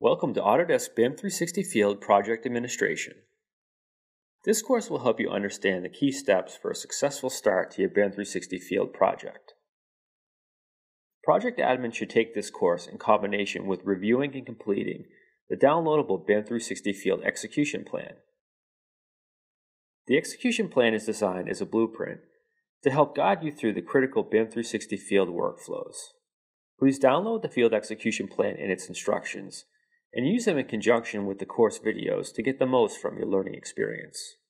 Welcome to Autodesk BIM 360 Field Project Administration. This course will help you understand the key steps for a successful start to your BIM 360 Field project. Project admin should take this course in combination with reviewing and completing the downloadable BIM 360 Field execution plan. The execution plan is designed as a blueprint to help guide you through the critical BIM 360 Field workflows. Please download the field execution plan and its instructions, and use them in conjunction with the course videos to get the most from your learning experience.